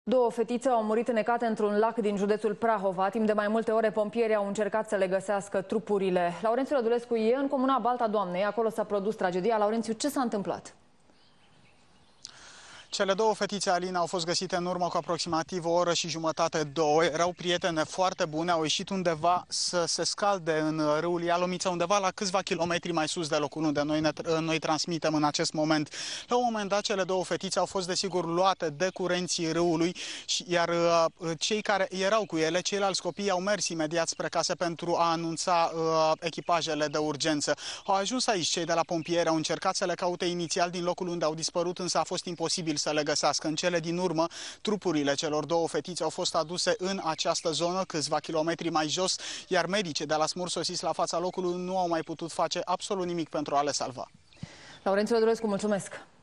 Două fetițe au murit înnecate într-un lac din județul Prahova. Timp de mai multe ore, pompierii au încercat să le găsească trupurile. Laurențiu Rădulescu e în comuna Balta Doamnei. Acolo s-a produs tragedia. Laurențiu, ce s-a întâmplat? Cele două fetițe, Alina, au fost găsite în urmă cu aproximativ o oră și jumătate, două. Erau prietene foarte bune, au ieșit undeva să se scalde în râul Ialomița, undeva la câțiva kilometri mai sus de locul unde noi transmitem în acest moment. La un moment dat, cele două fetițe au fost, desigur, luate de curenții râului, iar cei care erau cu ele, ceilalți copii, au mers imediat spre case pentru a anunța echipajele de urgență. Au ajuns aici cei de la pompieri, au încercat să le caute inițial din locul unde au dispărut, însă a fost imposibil să le găsească. În cele din urmă, trupurile celor două fetițe au fost aduse în această zonă, câțiva kilometri mai jos, iar medicii de la SMUR sosiți la fața locului nu au mai putut face absolut nimic pentru a le salva. Laurențiu Rădulescu, mulțumesc!